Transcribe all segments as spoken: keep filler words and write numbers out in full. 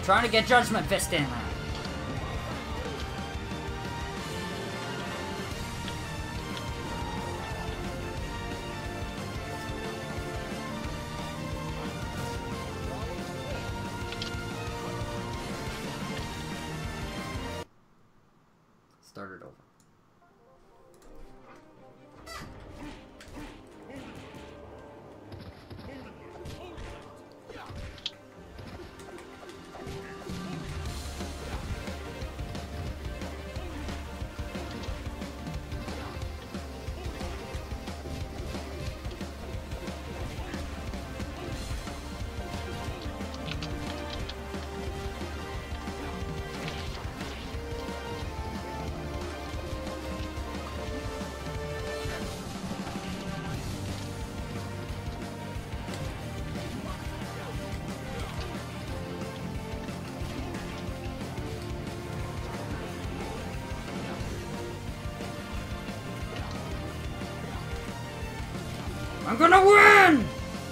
Trying to get Judgment Fist in there. Start it over. I'm gonna win!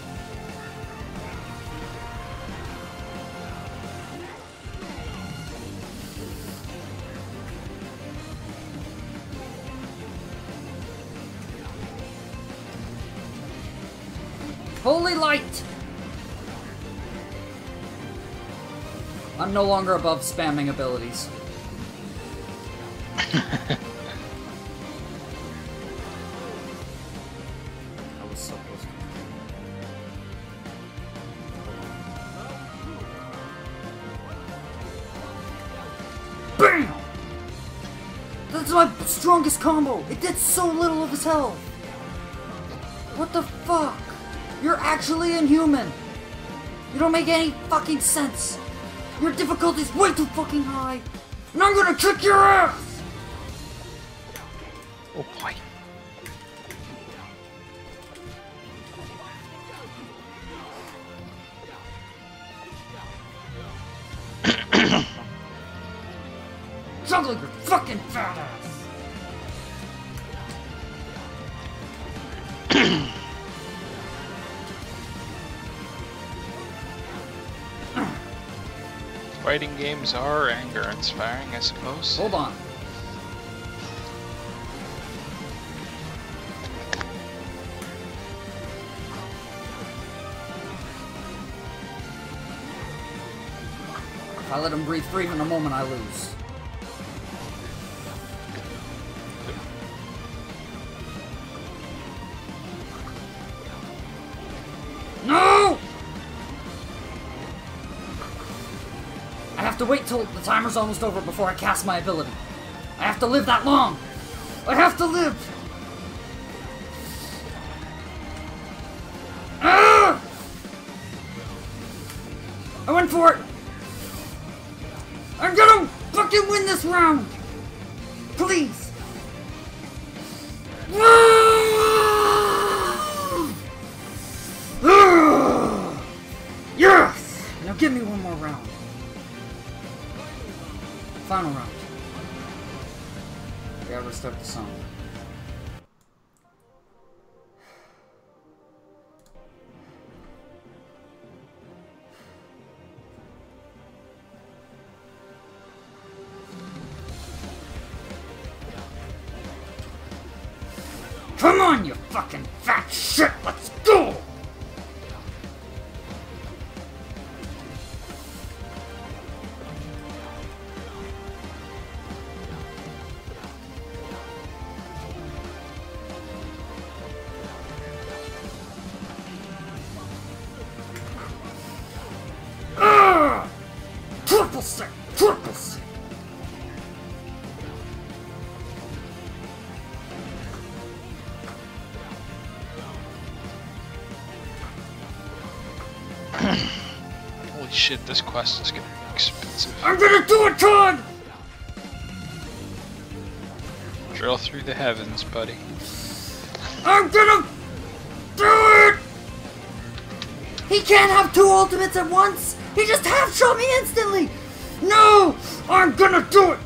Holy light! I'm no longer above spamming abilities. BAM! That's my strongest combo! It did so little of his health! What the fuck? You're actually inhuman! You don't make any fucking sense! Your difficulty's way too fucking high! And I'm gonna kick your ass! Oh boy. Juggle your fucking fat ass! Fighting games are anger inspiring, I suppose. Hold on. If I let him breathe free in a moment, I lose. No! I have to wait till the timer's almost over before I cast my ability. I have to live that long. I have to live. Ah! I went for it. I'm gonna fucking win this round. Please. Yes! Now give me one more round. Final round. We gotta restart the song. Come on, you fucking fat shit! Let's go! Ah! Triple sick! Triple sick! Holy shit, this quest is gonna be expensive. I'm gonna do it, Todd! Drill through the heavens, buddy. I'm gonna do it! He can't have two ultimates at once! He just half shot me instantly! No! I'm gonna do it!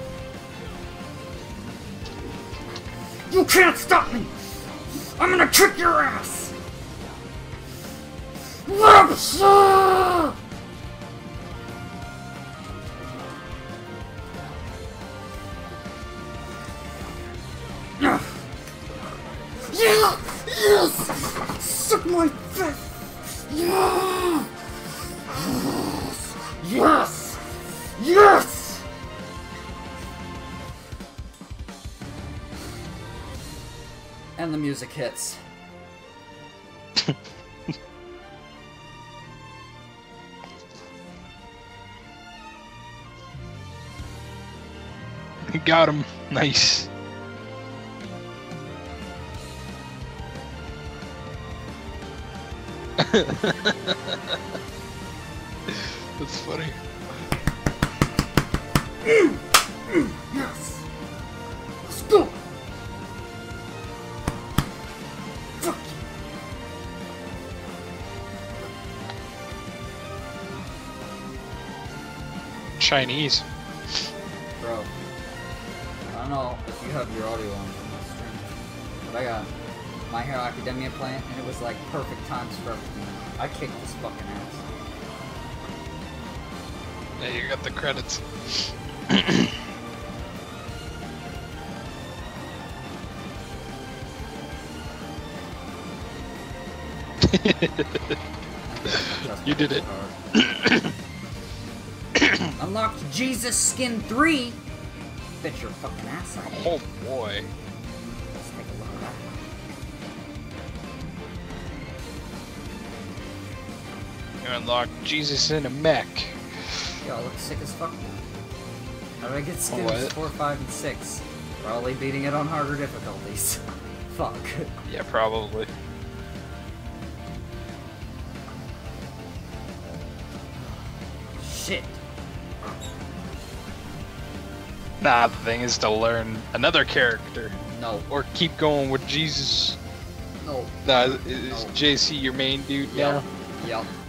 You can't stop me! I'm gonna kick your ass! Rapsa! Yeah! Yes! Suck my fat! Yeah! Yes! Yes! And the music hits. Got him. Nice. That's funny. Yes! Let's go! Fuck you! Chinese. Bro, I don't know if you have your audio on from the stream, but I got My Hero Academia playing, and it was like perfect times for everything. I kicked this fucking ass. Yeah, you got the credits. You did it. Unlocked Jesus Skin three. Bet your fucking ass I did. Oh boy. Let's take a look at that. You unlocked Jesus in a mech. Yo, I look sick as fuck now. How do I get skins What? four, five, and six? Probably beating it on harder difficulties. Fuck. Yeah, probably. Shit. Nah, the thing is to learn another character. No. Or keep going with Jesus. No. Nah, is No. J C your main dude now? Yep. Yep.